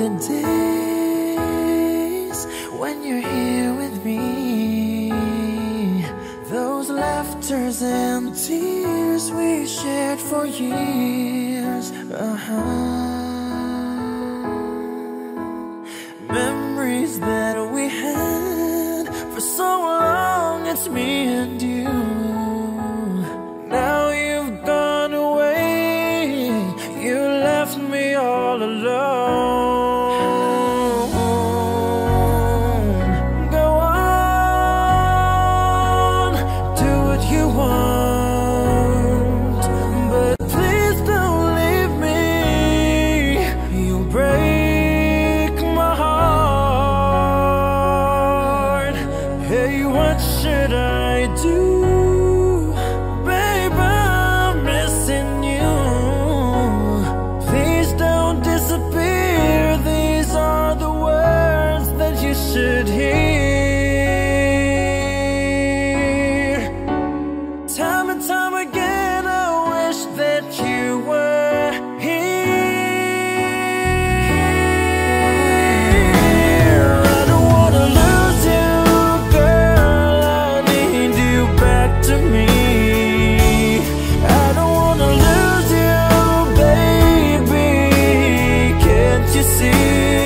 the days when you're here with me, those laughters and tears we shared for years. Memories that we had for so long, it's me and you. Now you've gone away, you left me all alone. Go on, do what you want, but please don't leave me. You'll break my heart. Hey, what should I do? Should hear time and time again, I wish that you were here. I don't wanna lose you, girl, I need you back to me. I don't wanna lose you, baby, can't you see?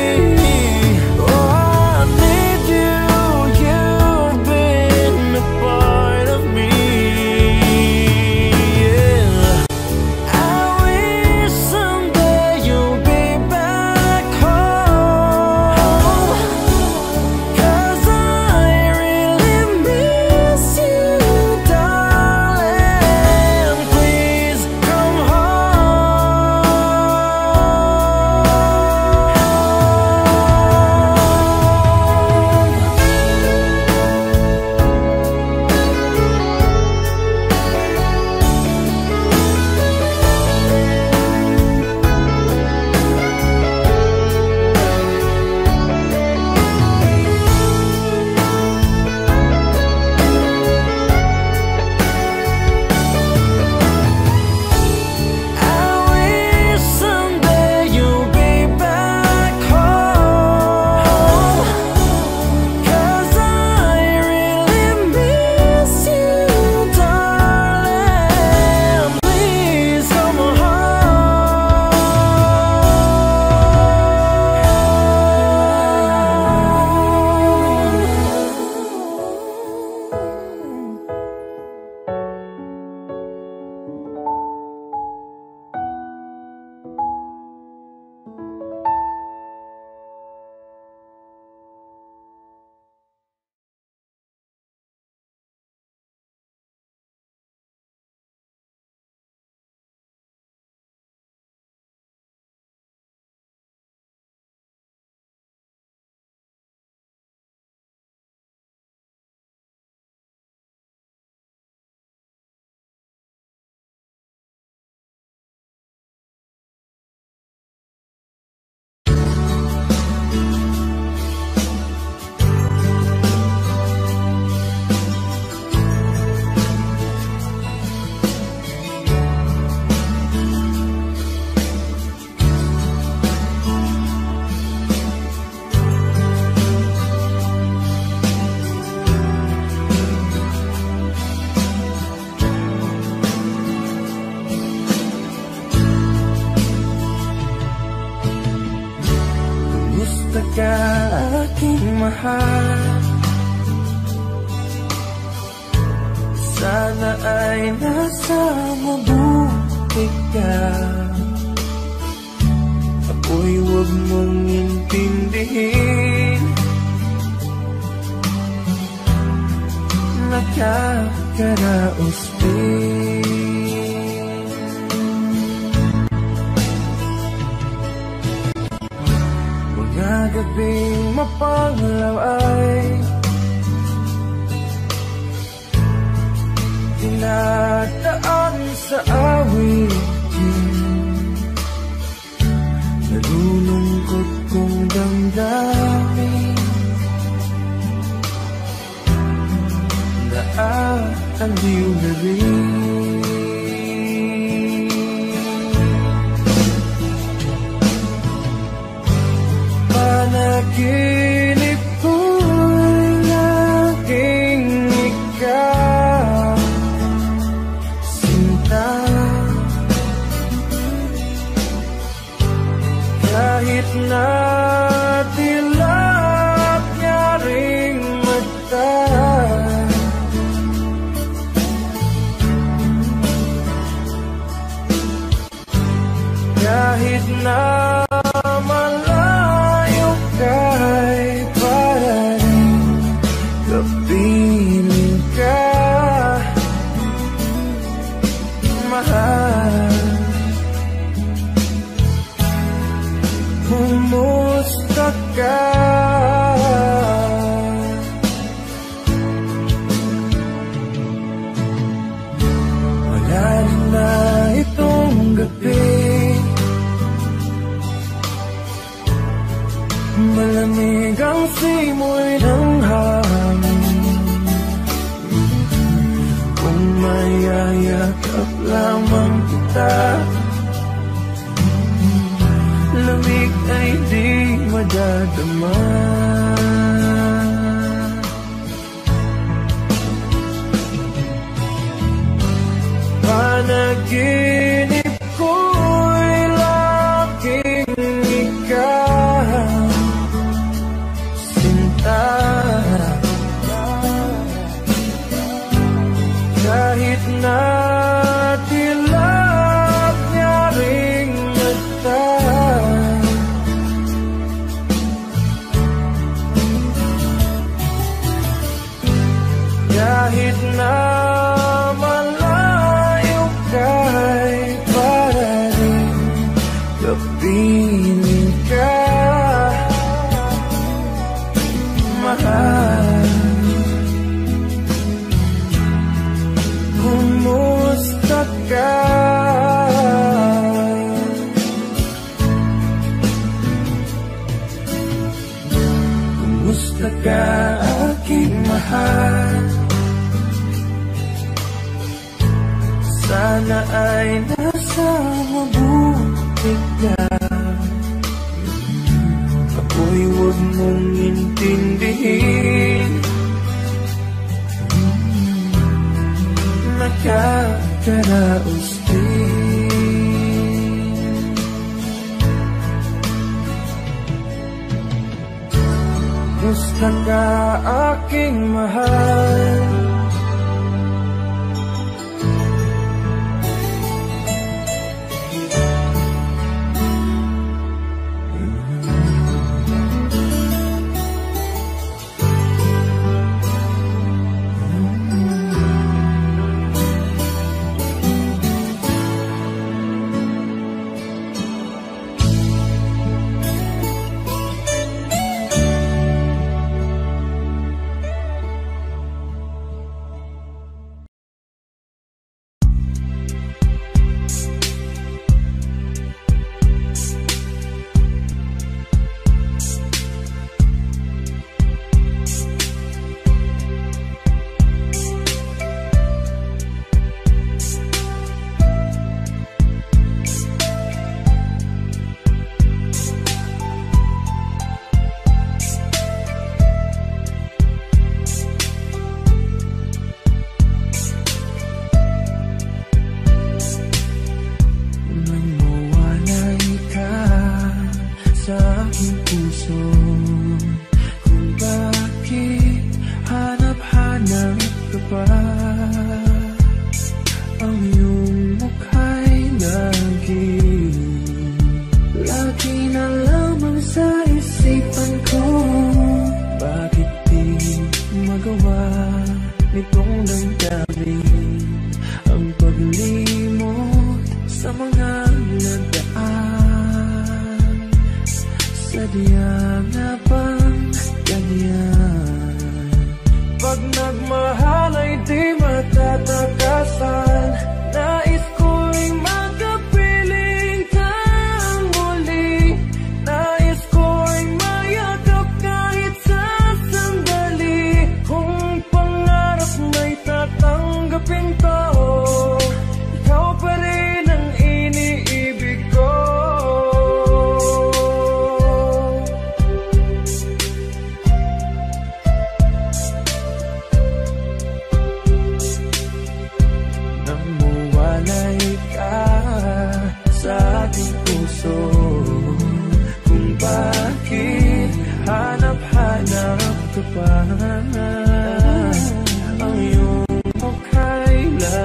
Aking mahal, sana ay nasa mabuti ka. Ako'y huwag mong intindihin, nakakaraos din. Mga gabing mapanglaw ay dinadaan sa awitin, nalulungkot kong damdamin, naaaliw na rin. na tilap niya ring mata. Kahit na malayo ka'y parating kapiling ka, mahal. Kumusta ka? Malalim na itong gabi, malamig ang simoy ng hangin. Kung mayayakap lamang kita, lamig ay di madadama. Panaginip ko'y laking ikaw, sinta. Kahit na tilap niya ring mata, kahit na malayo ka'y parating kapiling ka, mahal. Kumusta ka? Kumusta ka, aking mahal? Sana ay nasa mabuti ka. Ako'y huwag mong intindihin, nakakaraos din. Kumusta ka, aking mahal? pa. Ang iyong mukha'y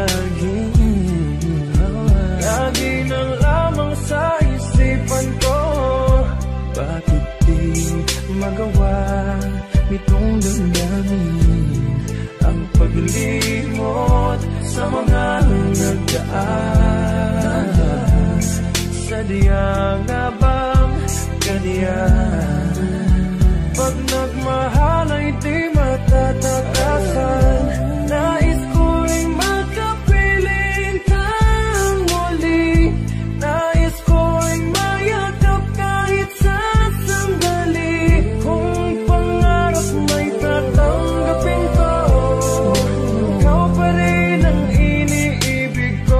lagi na lamang sa isipan ko. Bakit di magawa nitong damdamin ang paglimot sa mga nagdaan? Sadya nga bang ganyan? Pag nagmahal ay di matatakasan. Nais ko'y makapiling kang muli. Nais ko'y mayakap kahit sa sandali. Kung pangarap may tatanggapin ko, ikaw pa rin ang iniibig ko.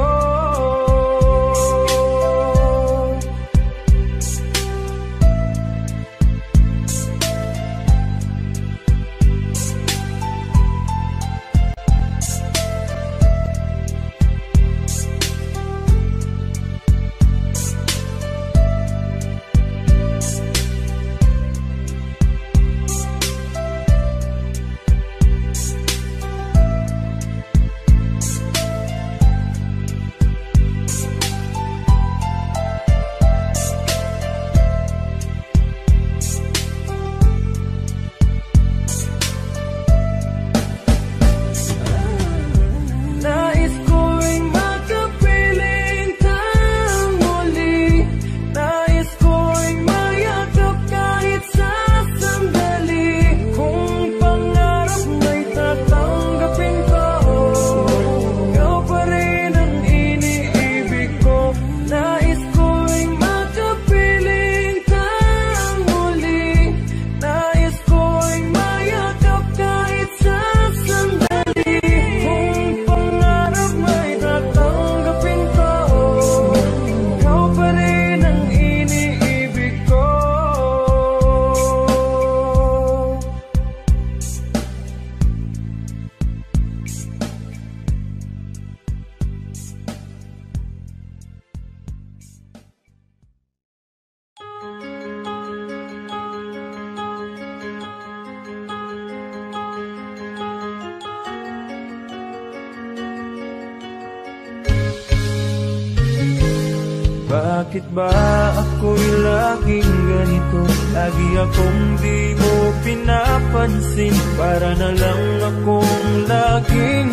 Bakit ba ako'y laging ganito? Lagi akong di mo pinapansin. Para na lang akong laging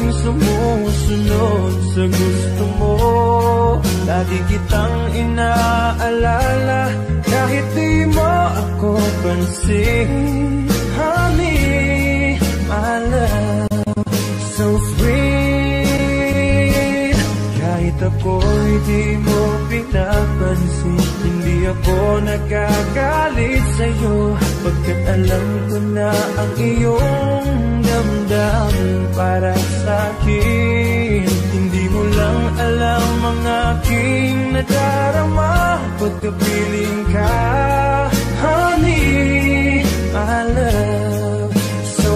sumusunod sa gusto mo. Lagi kitang inaalala kahit di mo ako pansin. Honey, my love, so sweet. Kahit ako'y di mo pinapansin, hindi ako nagagalit sa'yo, pagkat alam ko na ang iyong damdamin para sa'kin. Hindi mo lang alam ang aking nadarama pagkapiling ka. Honey, my love, so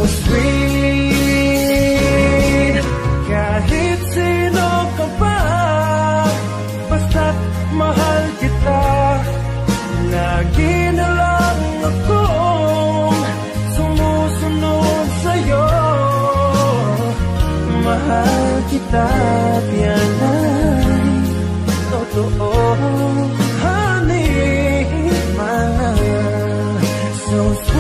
sweet. Kahit sino ka pa, basta't mahal kita. Lagi na lang akong sumusunod sa'yo. Mahal kita, yan ay totoo. Honey, my love, so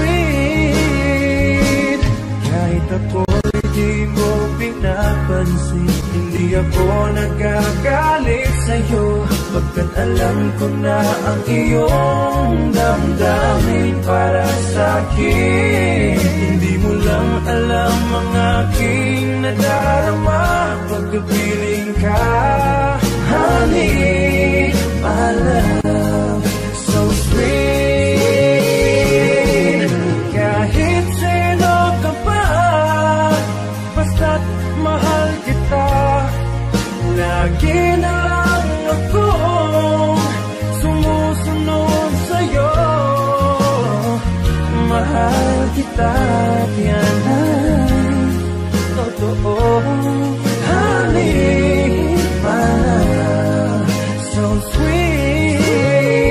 sweet. Kahit ako'y di mo pinapansin, hindi ako nagagalit sa'yo, pagkat alam ko na ang iyong damdamin para sa'kin. Hindi mo lang alam ang aking nadarama pagkapiling ka. Honey, my love, so sweet. Kahit sino ka pa, basta't mahal kita. Lagi na lang akong sumusunod sa'yo. Mahal kita, yan ay totoo. Honey, my love, so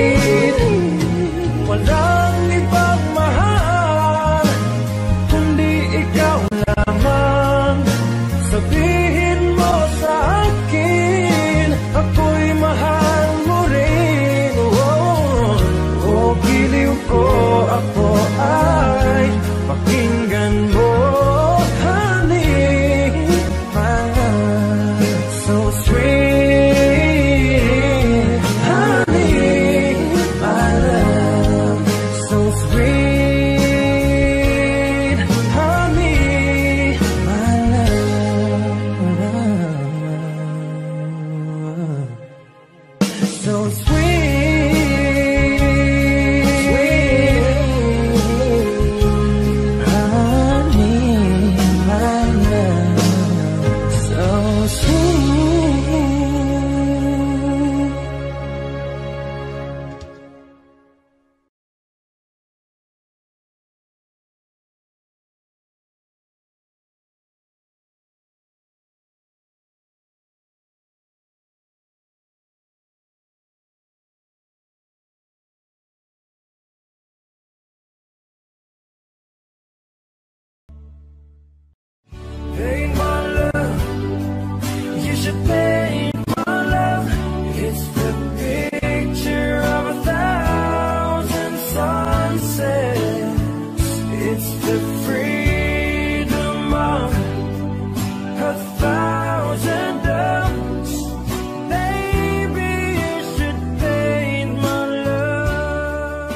sweet. Walang ibang mahal kundi so sweet. Paint my love, you should paint my love. It's the picture of 1,000 sunsets. It's the freedom of 1,000 doves. Maybe you should paint my love.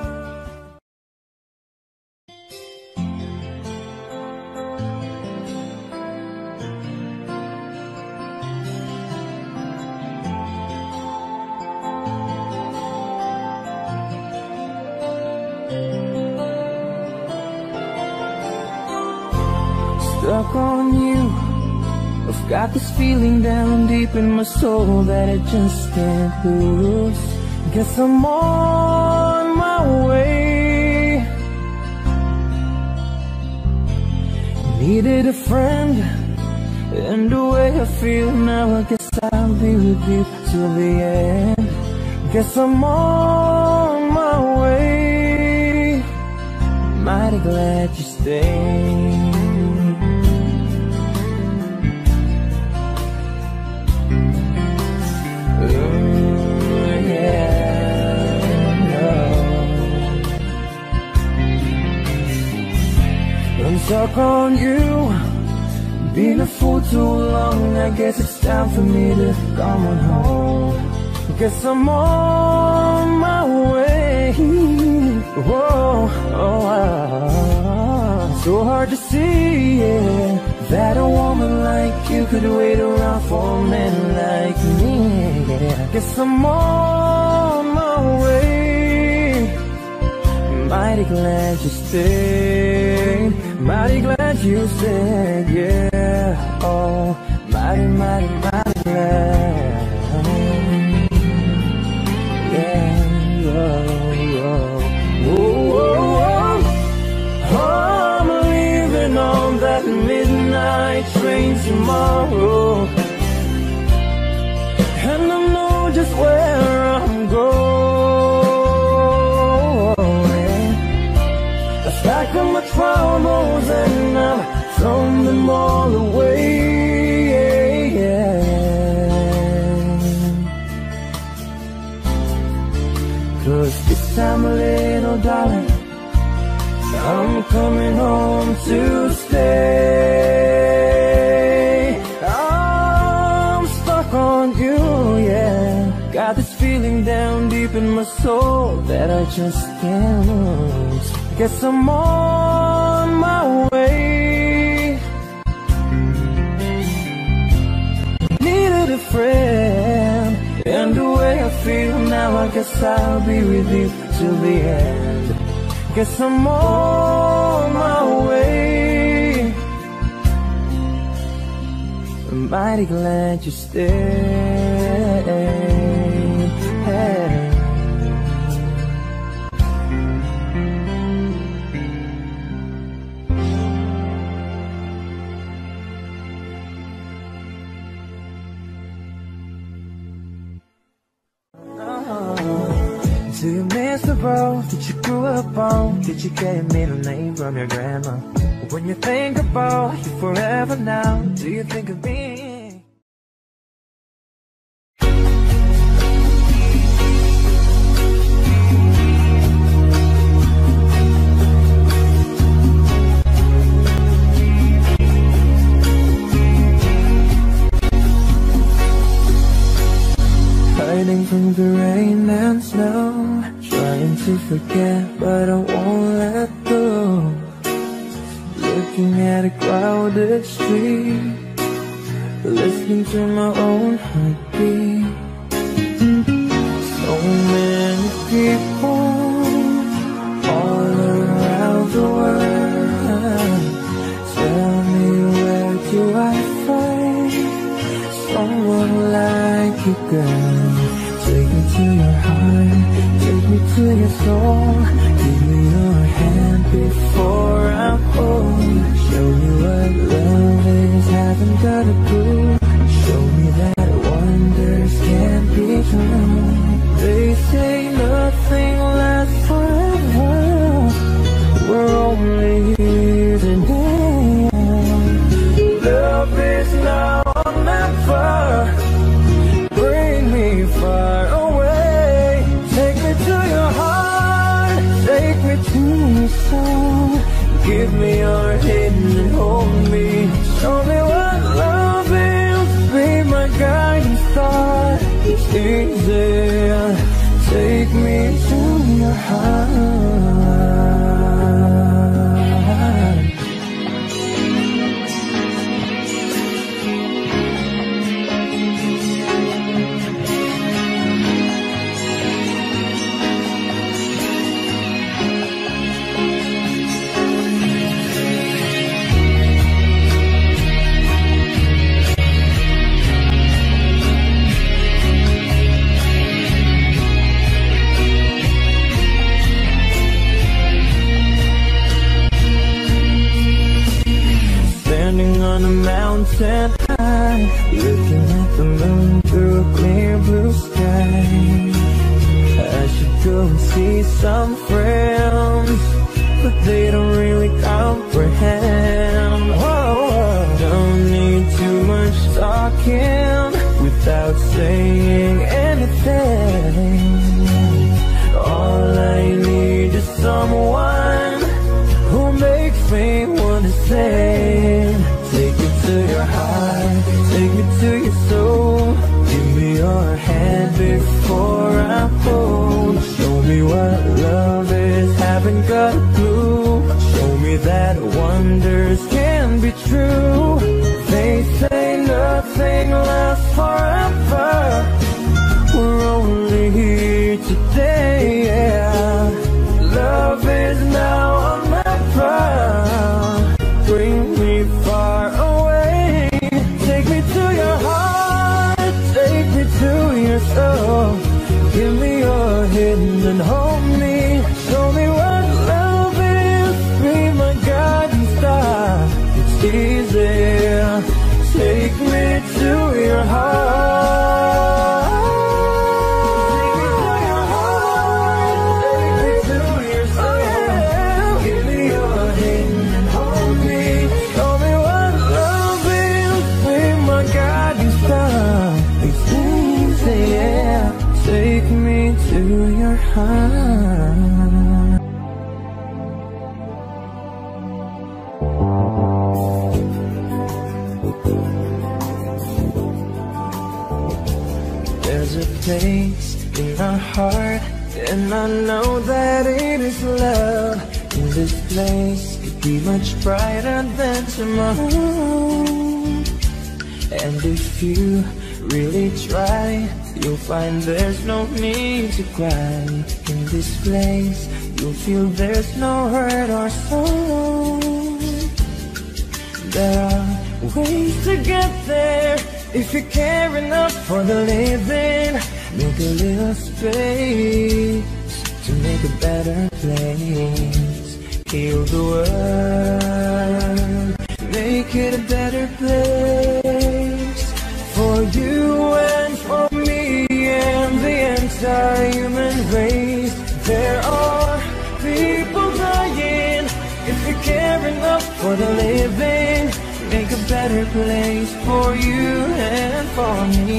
Stuck on you, I've got this feeling down deep in my soul that I just can't lose. Guess I'm on my way. Needed a friend, and the way I feel now, I guess I'll be with you till the end. Guess I'm on my way. Mighty glad you stayed. I'm stuck on you, been a fool too long. I guess it's time for me to come on home. Guess I'm on my way. Whoa, oh, so hard to see, yeah, that a woman like you could wait around for a man like me. Yeah. Guess I'm on my way. Mighty glad you stayed. Mighty glad you stayed, yeah. Oh, mighty, mighty, mighty glad. Yeah, oh, oh, oh, oh. I'm leaving on that midnight train tomorrow, and I know just where I'm going. I've packed up my troubles and I've thrown them all away. Cause this time, little darling, I'm coming home to stay. I'm stuck on you, yeah. Got this feeling down deep in my soul that I just can't lose. Guess I'm on my way. Needed a friend, and the way I feel now, I guess I'll be with you till the end. Guess I'm on my way. I'm mighty glad you stayed. Do you miss the road that you grew up on? Did you get a middle name from your grandma? When you think about you forever now, do you think of me? Hiding from the rain and snow, trying to forget but I won't let go. Looking at a crowded street, listening to my own heartbeat. people all around the world. Tell me, where do I find someone like you, girl? Take me to your heart, take me to your soul. Give me your hand before I'm home. Show me what love is, haven't got a clue. Show me that wonders can't be true. They say nothing lasts forever. We're only here today. Love is now or never. Bring me far away. Take me to your heart, take me to your soul. Give me your hand and hold me. Show me what love is, be my guiding star. It's easy. Take me to your heart. On a mountain high, looking at the moon through a clear blue sky. I should go and see some friends, but they don't really comprehend. Oh, don't need too much talking without saying anything. All I need is someone who makes me want to sing. Take me to your heart, take me to your soul. Give me your hand before I'm home. Show me what love is, haven't got a clue. Show me that wonders can be true. They say nothing lasts forever. We're only here today, yeah. Love is now or never. Bring me far away. Take me to your heart, take me to your soul. Give me your hand and hold me. Show me what love is, be my guiding star. It's easy. Take me to your heart. Take me to your heart. There's a place in our heart, and I know that it is love. In this place could be much brighter than tomorrow. And if you really try, you'll find there's no need to cry. In this place, you'll feel there's no hurt or sorrow. There are ways to get there if you care enough for the living. Make a little space to make a better place. Heal the world, make it a better place. For you and for me and the entire human race. There are people dying. If you care enough for the living, make a better place for you and for me.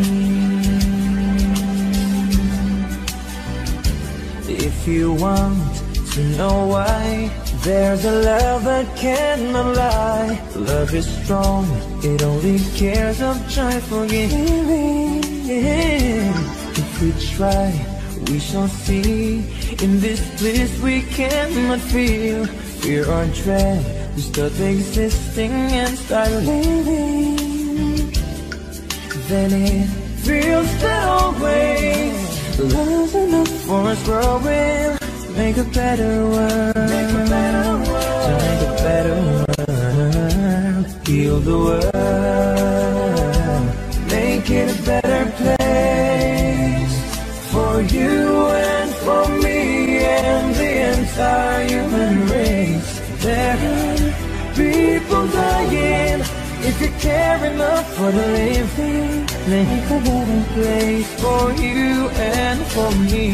If you want to know why, there's a love that cannot lie. Love is strong, it only cares of joyful giving. If we try, we shall see. In this bliss we cannot feel fear or dread. We stop existing and start living. Then it feels that always love's enough for us growing. Make a better world, make a better world, to make a better world. Heal the world, make it a better place for you and for me and the entire human race. There are people dying. If you care enough for the living, make a better place for you and for me.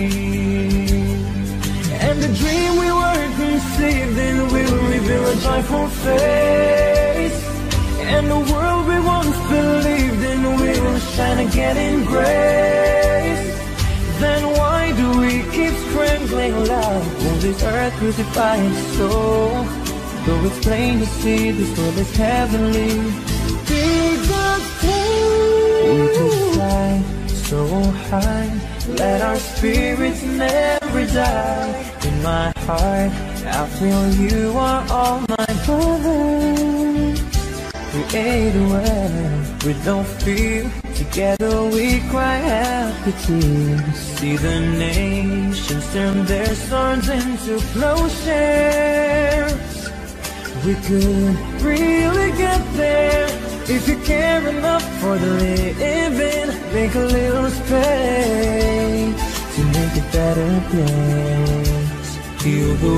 And the dream we were conceived in will reveal a joyful face. And the world we once believed in will shine again in grace. Then why do we keep scrambling loud? Will this earth crucify its soul? Though it's plain to see this world is heavenly, big up we just fly so high. Let our spirits never die. In my heart, I feel you are all my brothers. Create a world with no fear. Together we cry happy tears. See the nations turn their swords into plowshares. We could really get there if you care enough for the living. Make a little space to make a better place. Heal the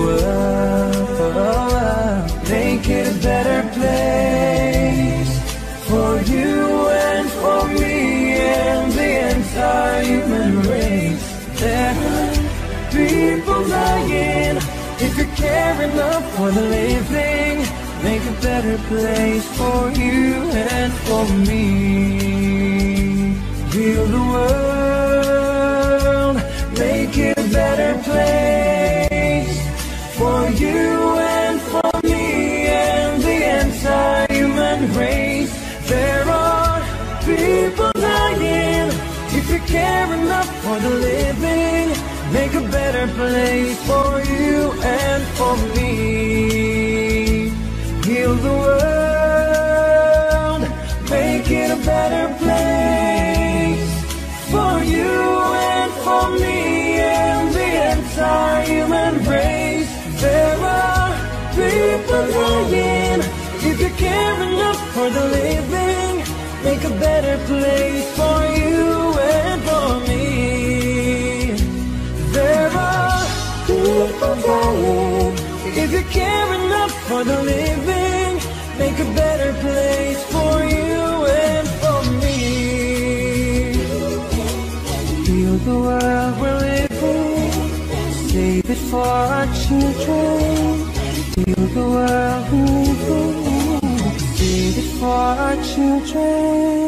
world, make it a better place for you and for me and the entire human race. There are people dying. If you care enough for the living, make a better place for you and for me. Heal the world, make it a better place for you and for me and the entire human race. There are people dying. If you care enough for the living, make a better place for you and for me. Heal the world, make it a better place for you and for me and the entire human race. There are people dying. If you care enough for the living, make a better place for you and for me. There are people dying. If you care enough for the living, make a better place for you and for me. Heal the world we're living, save it for our children. Heal the world we're living, save it for our children.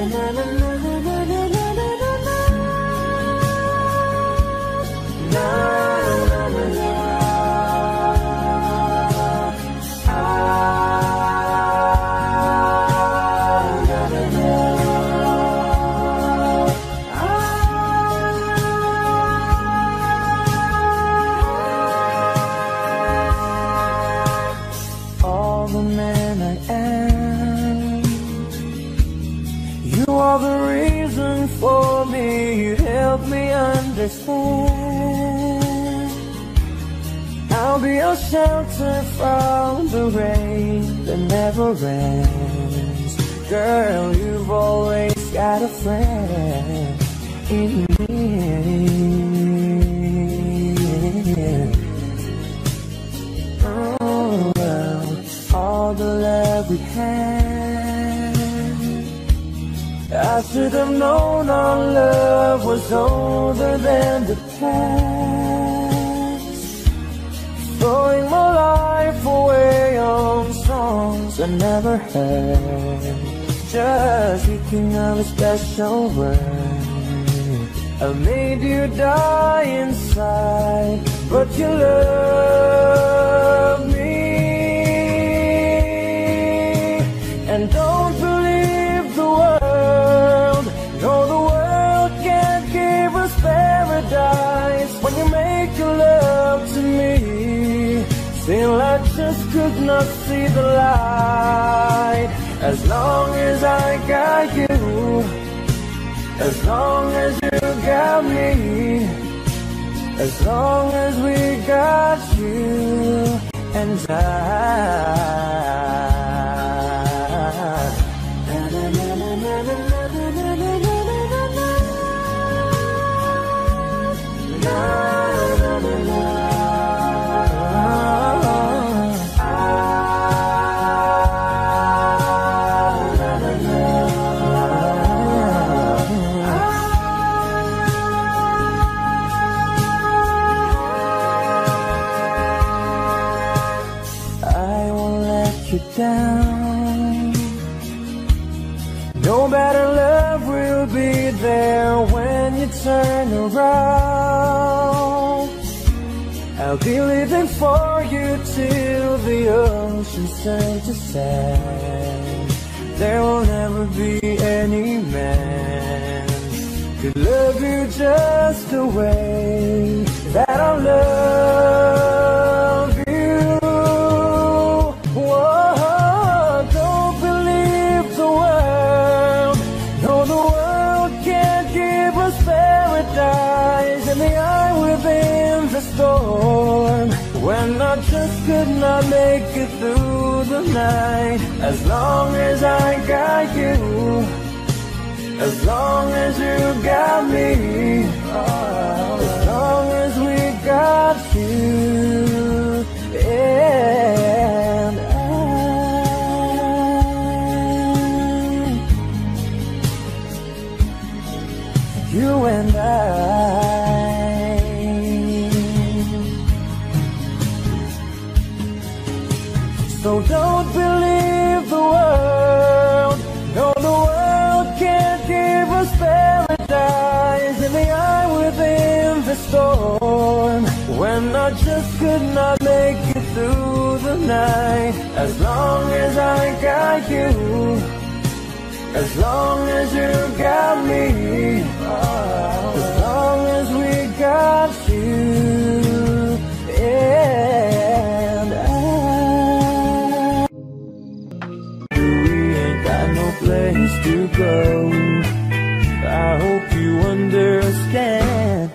All the man I am, you are the reason for me. You help me understand. I'll be your shelter from the rain that never ends. Girl, you've always got a friend in me. Oh, well, all the love we had, I should have known our love was older than the past. Throwing my life away on songs I never heard, just thinking of a special word. I made you die inside, but you love me. And don't believe the world, no, the world can't give us paradise. When you make your love to me, still I just could not see the light. As long as I got you, as long as you got me, as long as we got you and I. Down. No better love will be there when you turn around. I'll be living for you till the ocean turns to sand. There will never be any man could love you just the way that I love you. In the eye within the storm, when I just could not make it through the night. As long as I got you, as long as you got me, as long as we got you and I, you and I. So don't believe the world, no, the world can't give us paradise. In the eye within the storm, when I just could not make it through the night. As long as I got you, as long as you got me, as long as we got you and I. No place to go, I hope you understand.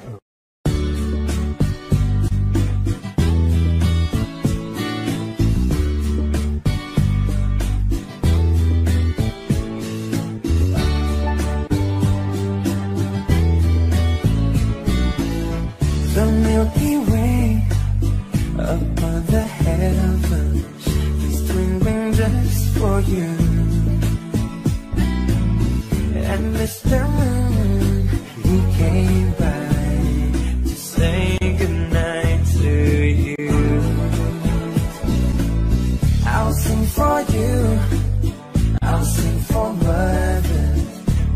The Milky Way upon the heavens is twinkling just for you. And Mr. Moon, he came by to say goodnight to you. I'll sing for you, I'll sing for mothers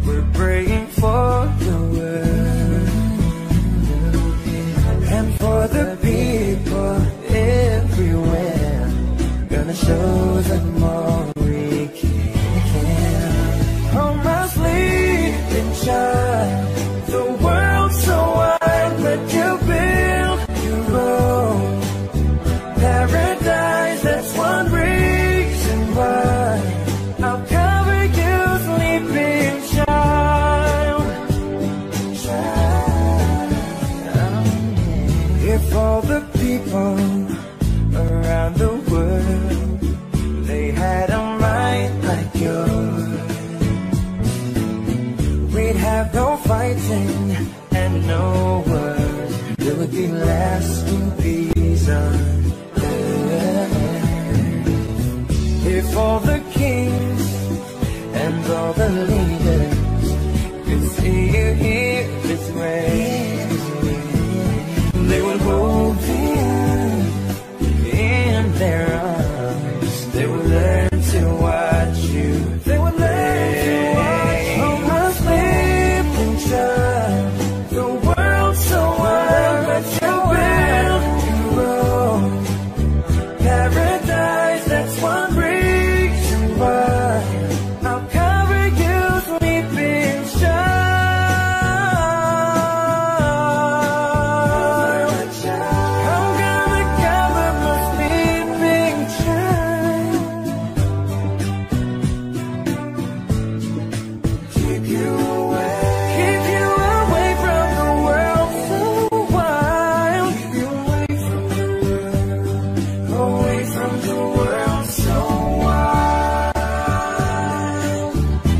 memory can. On my sleeping child, the world's so wide, but you build your own paradise. That's one reason why I'll cover you, sleeping child. If all the people around the world, they had a mind like yours, we'd have no fighting and no wars. There would be lasting peace on earth. If all the kings and all the leaders could see you here this way, they would hold you in their arms. They would learn to watch you. They would learn to watch you. Oh, my sleeping child, the world's so wide, but you build your own paradise. That's one reason why I'll cover you, sleeping child. I'm gonna cover my sleeping child. Keep you away from the world so wild. Keep you away from the world, away from the world so wild.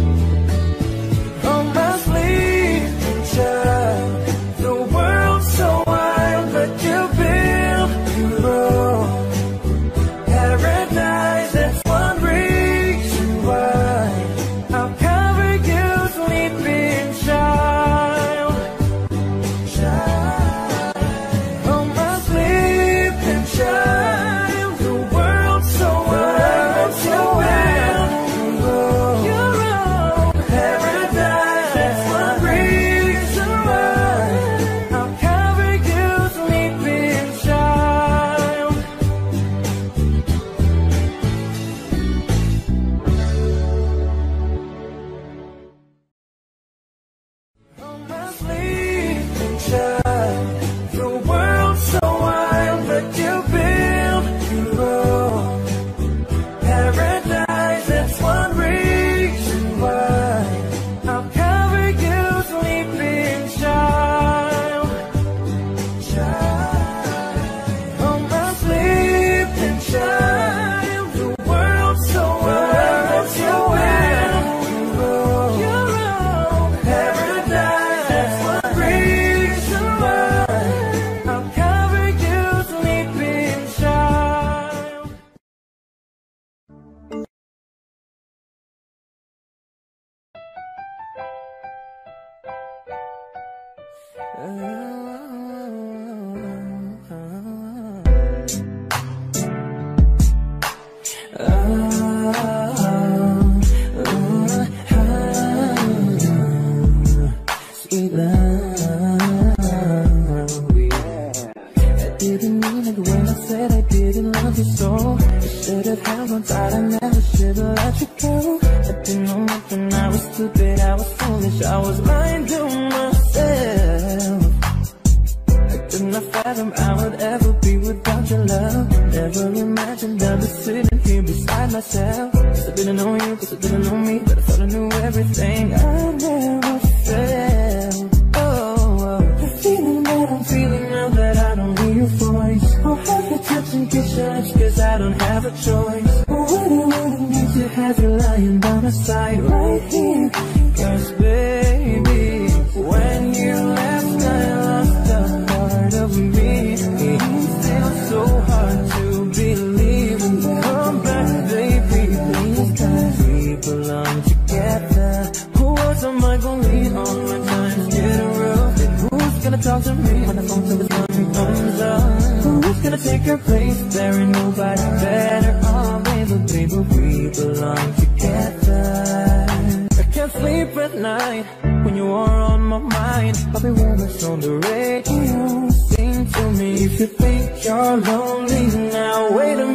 On my sleeping child, the world's so wild, but you build your own paradise. That's one reason why I'll cover you, sleeping child. On my sleeping child, the world's so wide, but you build your own paradise. That's one reason why I'll cover you, sleeping child. On my sleeping child, the world's so wide, but you build your own paradise. That's one reason why I'll cover you, sleeping child. On my sleeping child, the world's so wide, but you build your own paradise. That's one reason why I'll cover you, sleeping child. Sweet love, I didn't mean it when I said I didn't love you so. I should have held on tight, I never should have let you go. I didn't know nothing, I was stupid, I was foolish, I was lying to myself. I could not fathom I would ever be without your love. Never imagined I'd be sitting here beside myself. Cause I didn't know you, cause I didn't know me, but I thought I knew everything I never felt. The feeling that I'm feeling now that I don't hear your voice. I'll have to touch and kiss your lips cause I don't have a choice. What I wouldn't need to have you lying by my side right here. Cause baby, when you left I lost a part of me. It's still so hard to believe. Come back baby, please, cause we belong together. Who else am I gonna lean on when times get rough? And who's gonna talk to me when the phone service comes up? Who's gonna take her place? There ain't nobody better. Oh baby, baby, we belong together. I can't sleep at night when you are on my mind. I'll be words on the radio. Sing to me if you think you're lonely now. Wait a minute,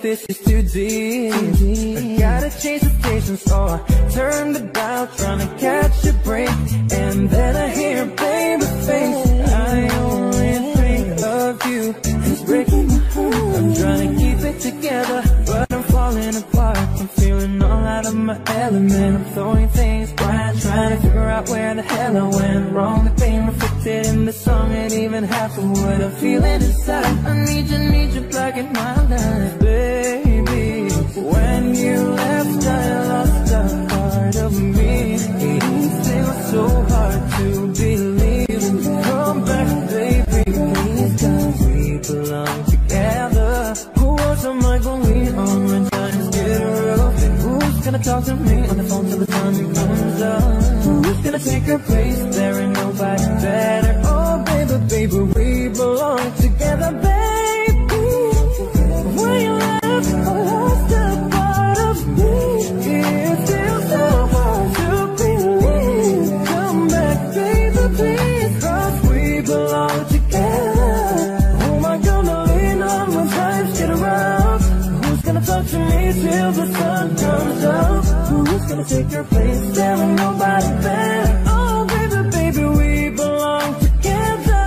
this is too deep. I gotta change the station, so I turn the dial, trying to catch a break. And then I hear a baby face. I only think of you. It's breaking my heart. I'm trying to keep it together, but I'm falling apart. I'm feeling all out of my element. I'm throwing things wide, trying to figure out where the hell I went wrong. The pain reflected in the song ain't even half of what I'm feeling inside. I need you back in my life, baby. When you left, I lost a part of me. It's still so hard to believe. Come back, baby, please, 'cause we belong together. Who else am I gonna lean on when times get rough? And who's gonna talk to me on the phone till the time comes up? Who's gonna take her place? There ain't nobody better. Oh, baby, we belong together, baby. When you left, I lost a part of me. It's still so hard to believe. Come back, baby, please, 'cause we belong together. Who am I gonna lean on when times get rough? Who's gonna talk to me till the sun comes up? Who's gonna take your place? There ain't nobody better. Oh, baby, we belong together.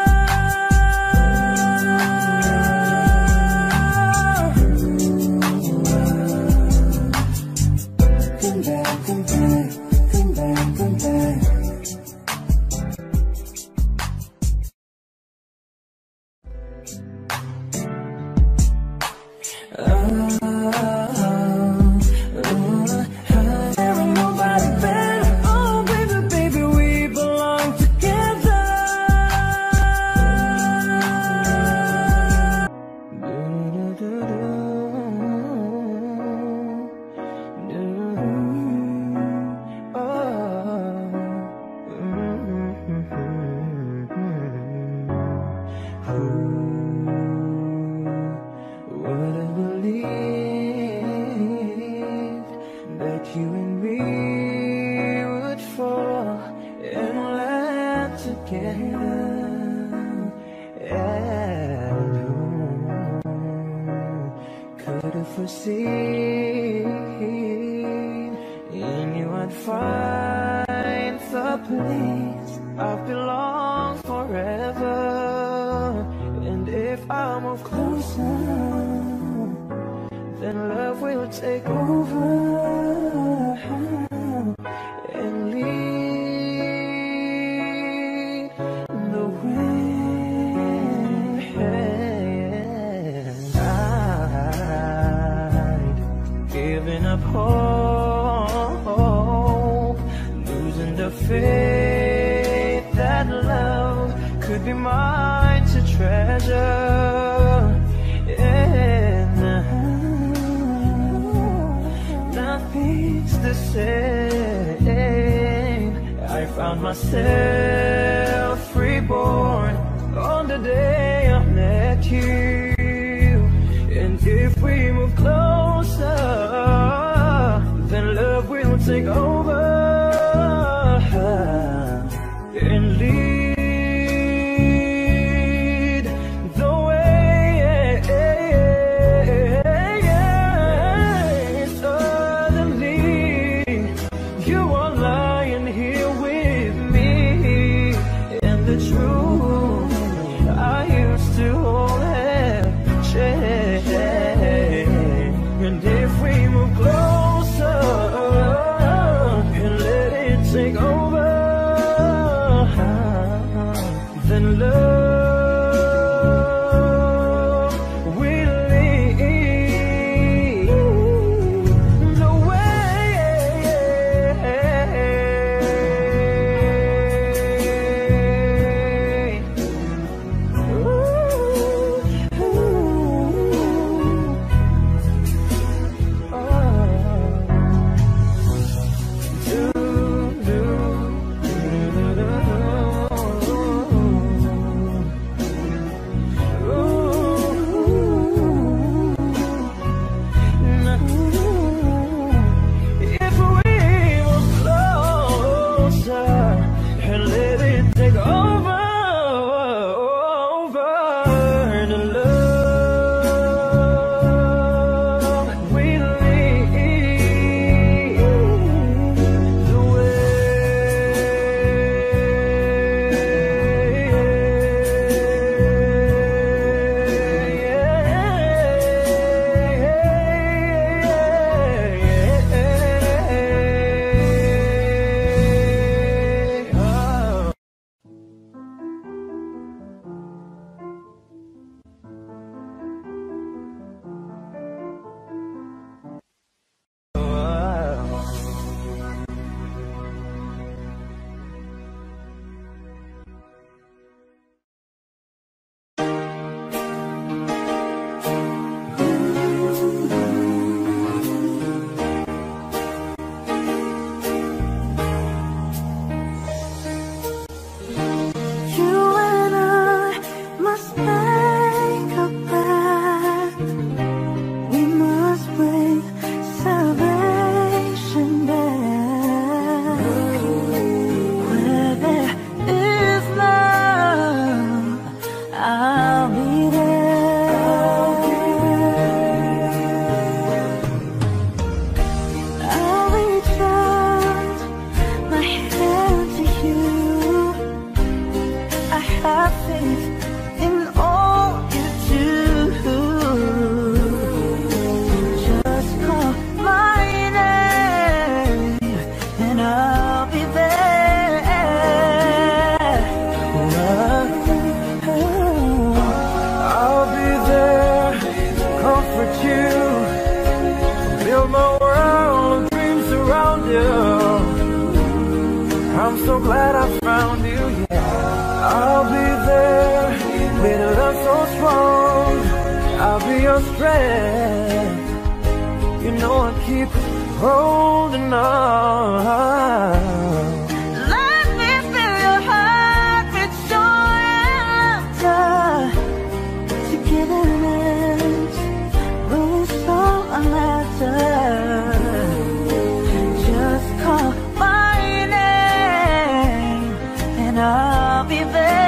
Come back, come back, come back, come back. There ain't nobody better. Oh, baby, we belong together. Who would have believed that you and me would fall and land together? And who could have foreseen in you I'd find the place I've belonged forever? And if I move closer, then love will take over and lead the way. I'd given up hope, losing the faith that love could be mine to treasure. And nothing's the same. I found myself reborn on the day I met you. And if we move closer, then love will take over and lead the way. Suddenly, you are lying here with me, and the truth I used to hold have changed. I'm so glad I found you, yeah. I'll be there, with a love so strong. I'll be your strength. You know I keep holding on. Let me fill your heart with joy and laughter. Togetherness will solve a matter. Just call my name and I'll be there.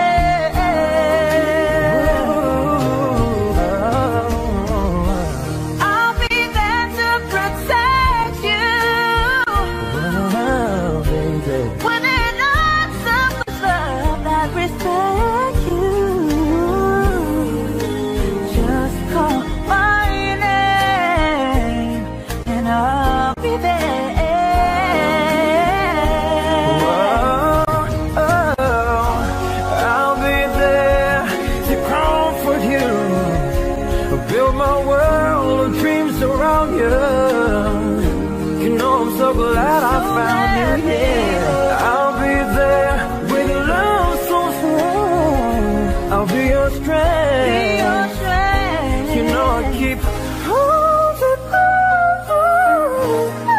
Build my world of dreams around you. You know I'm so glad I found you, yeah. I'll be there with love so strong. I'll be your strength. You know I keep holding on.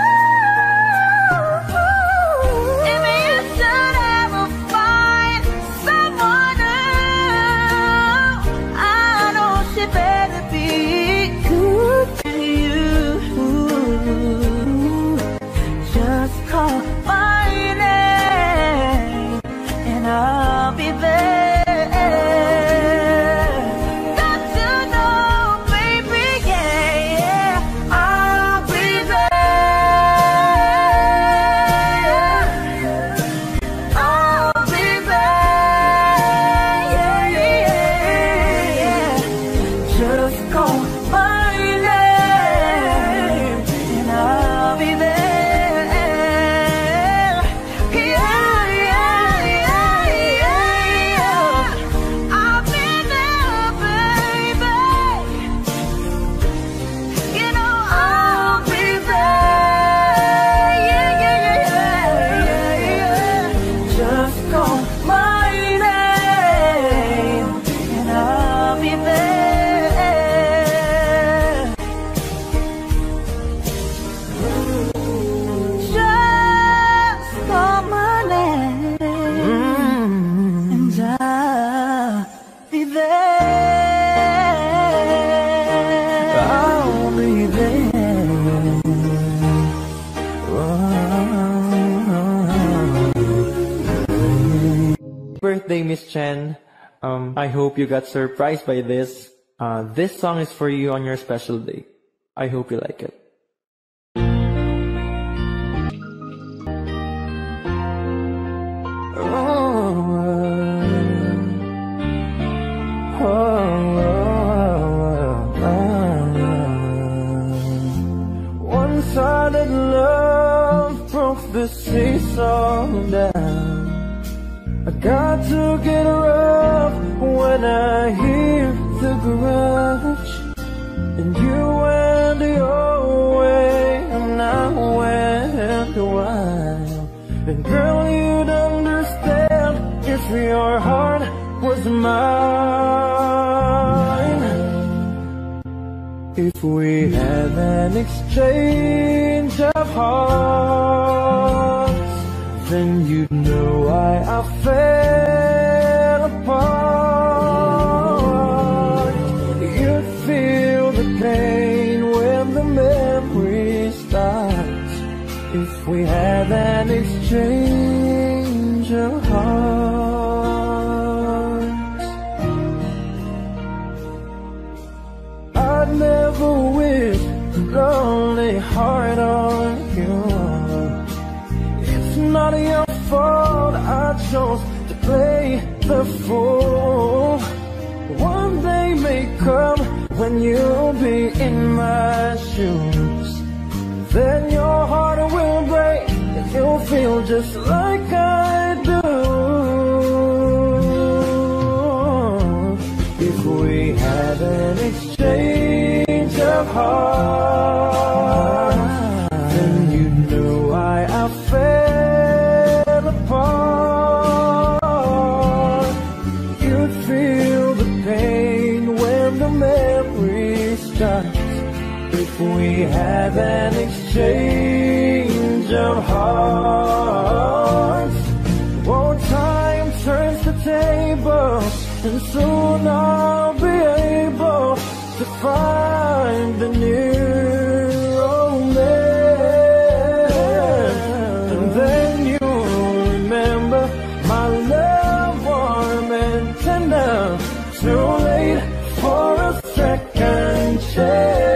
If you should ever find someone new, I know she better be good to you. Just call my name and I'll be there. Got to know, baby, yeah, yeah, I'll be there. I'll be there, yeah, yeah, yeah. Just call my name And I'll be there. Yeah, yeah, yeah, yeah. I'll be there, baby. You know I'll be there. Yeah, yeah, yeah, yeah, yeah. Just call my name And I'll be there. Just call my name and I'll be there. I'll be there. Birthday, Miss Chen. I hope you got surprised by this. This song is for you on your special day. I hope you like it. One-sided love broke the seesaw down. I got to get rough when I hear the garage. And you went your way and I went a while. And girl, you'd understand if your heart was mine. If we had an exchange of hearts, then you'd know why I fell apart. You'd feel the pain when the memory starts. If we had an exchange of hearts, I'd never wish a lonely heart on you. It's not your fault I chose to play the fool. One day may come when you'll be in my shoes. Then your heart will break and you'll feel just like I do. If we had an exchange of hearts, then you'd know why I fell apart. If we had an exchange of hearts, oh, time turns the table, and soon I'll be able to find the new romance. And then you'll remember my love, warm and tender. Too late for a second chance.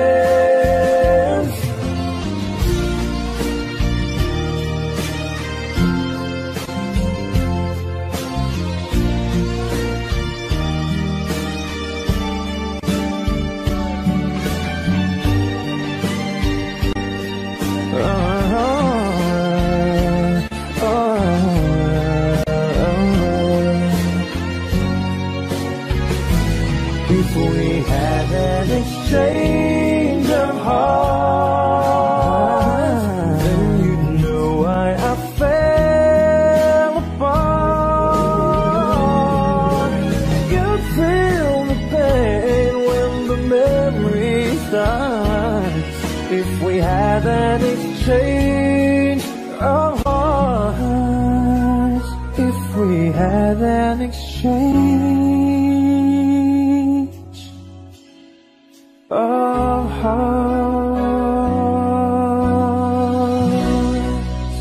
If we had an exchange of hearts, then you'd know why I fell apart. You'd feel the pain when the memory starts. If we had an exchange of hearts, if we had an exchange of hearts.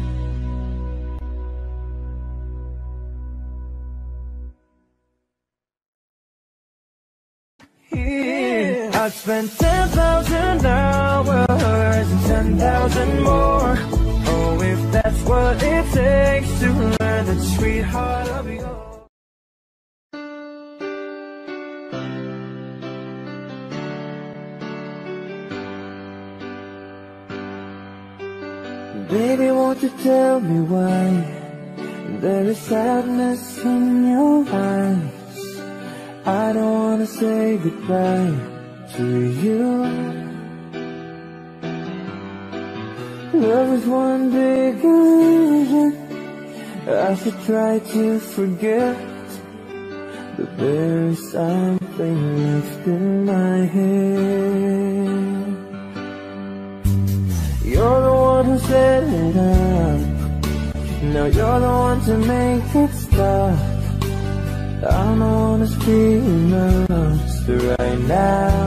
Yeah. I've spent 10,000 hours and 10,000 more. Oh, if that's what it takes to learn that sweetheart of yours. Baby, won't you tell me why there is sadness in your eyes? I don't wanna say goodbye to you. Love is one big illusion. I should try to forget, but there is something left in my head. You're the one who set it up. Now you're the one to make it stop. I'm the one who's feeling lost right now.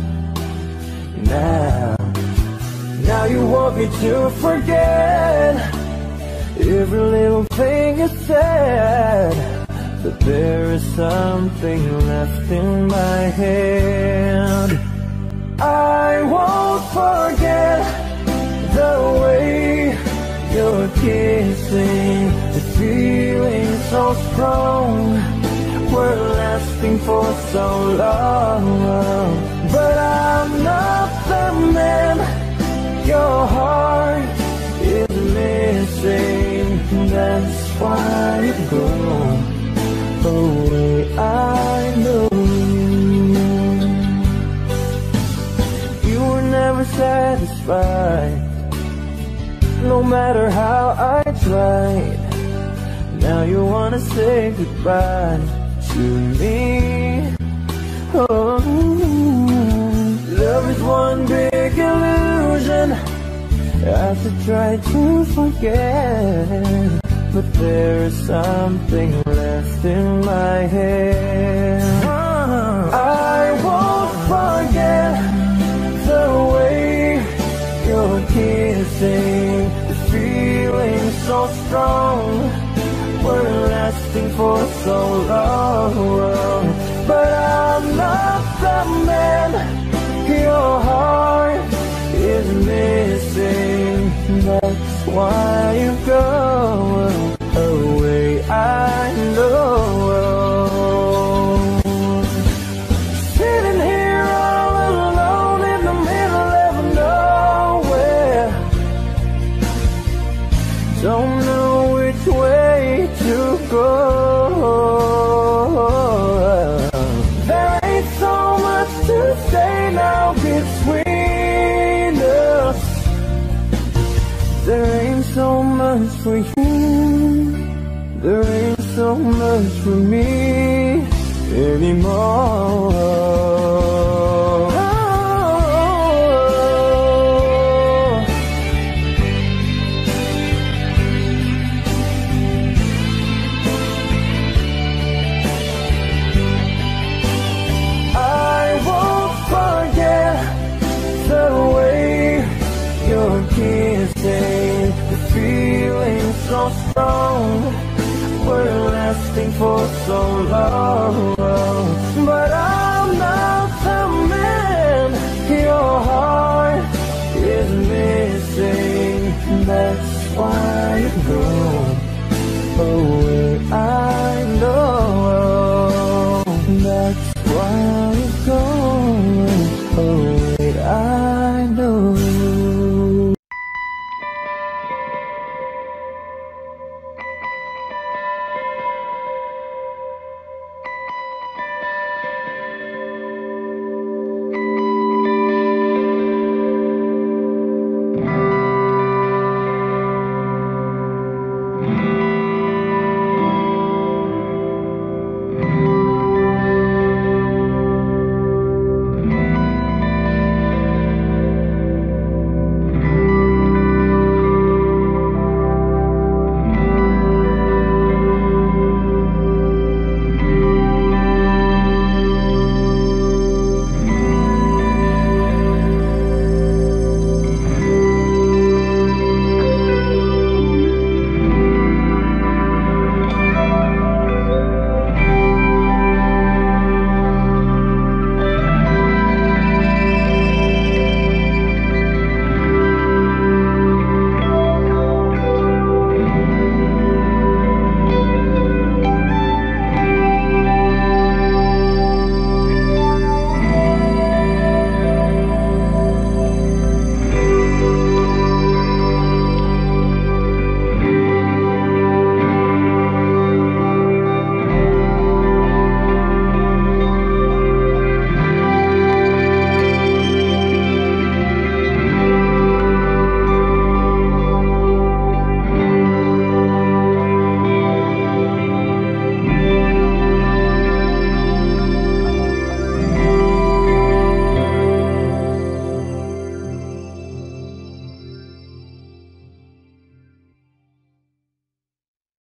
Now you want me to forget every little thing you said, but there is something left in my head. I won't forget the way you're kissing, the feeling so strong. We're lasting for so long, but I'm not the man your heart is missing. That's why you go away. I know you were never satisfied, no matter how I tried. Now you wanna say goodbye to me. Oh, love is one big illusion. I should try to forget, but there is something left in my head. I won't forget the way you're kissing, the feeling so strong. We're lasting for so long, but I'm not the man your heart is missing. That's why you go away. I know. Sitting here all alone in the middle of nowhere, don't know which way to go. There ain't so much to say now between us. There ain't so much for you, there ain't so much for me anymore. Oh, so strong, we're lasting for so long. But I'm not the man your heart is missing. That's why you go away.